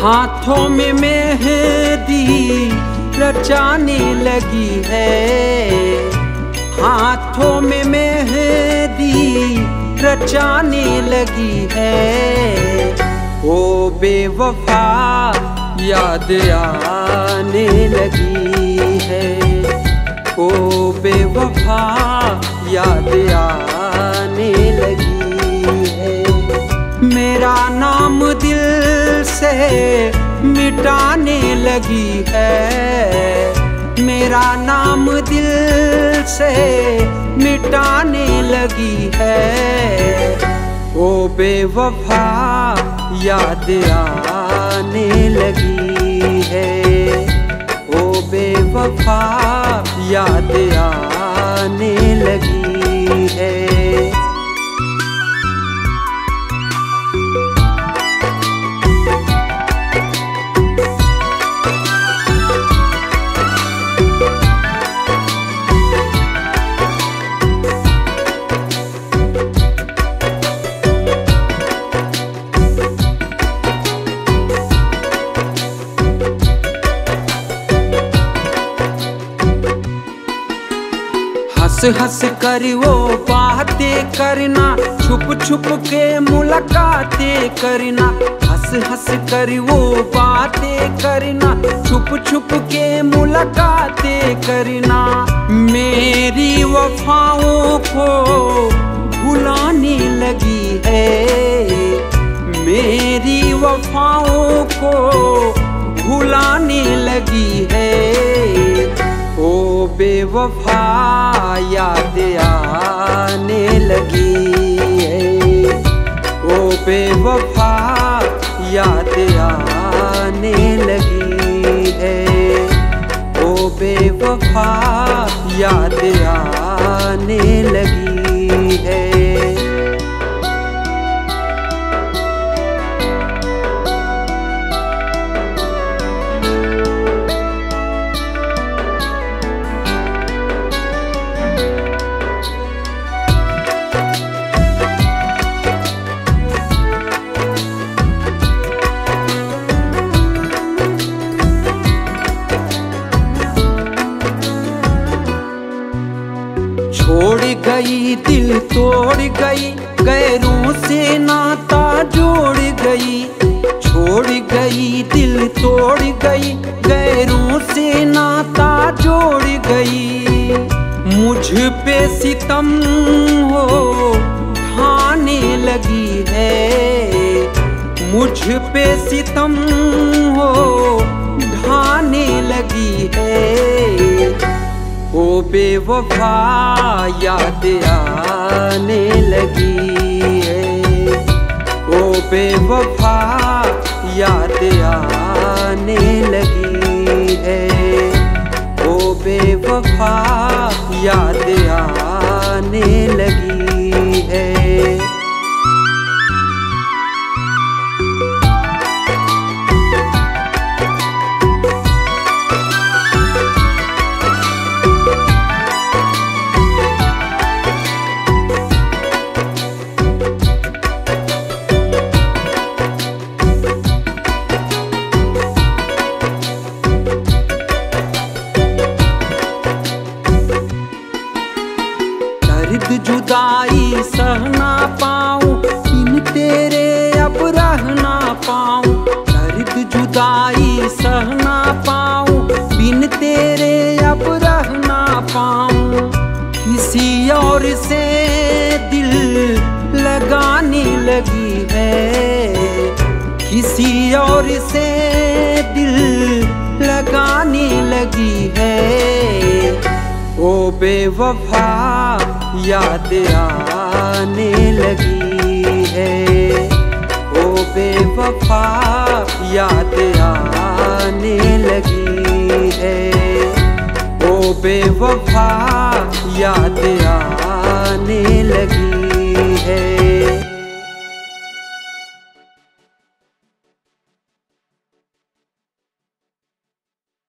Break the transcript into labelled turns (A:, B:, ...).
A: हाथों में मेहंदी रचाने लगी है, हाथों में मेहंदी रचाने लगी है। ओ बेवफा याद आने लगी है, ओ बेवफा याद आने लगी है। मेरा नाम दिल से मिटाने लगी है, मेरा नाम दिल से मिटाने लगी है। ओ बेवफा याद आने लगी है, ओ बेवफा याद आने लगी है। हंस हंस कर वो बातें करना, छुप छुप के मुलाकातें करना। हंस हंस कर वो बातें करना, छुप छुप के मुलाकातें करना। मेरी वफाओं को भुलाने लगी है, मेरी वफाओं को भुलाने लगी है। ओ बेवफा याद आने लगी है, ओ बेवफा याद आने लगी है, ओ बेवफा याद आने लगी है। छोड़ गई दिल तोड़ गई, गैरों से नाता जोड़ गई। छोड़ गई दिल तोड़ गई, गैरों से नाता जोड़ गई। मुझ पे सितम हो ढाने लगी है, मुझ पे सितम हो ढाने लगी है। ओ बेवफा याद आने लगी है, ओ बेवफा याद आने लगी है, ओ बेवफा याद आने लगी है। दर्द जुदाई सह ना पाऊं, बिन तेरे अब रह ना पाऊं। दर्द जुदाई सह ना पाऊं, बिन तेरे अब रह ना पाऊं। किसी और से दिल लगाने लगी है, किसी और से दिल लगाने लगी है। ओ बेवफा याद आने लगी है, ओ बेवफा याद आने लगी है, ओ बेवफा याद आने लगी।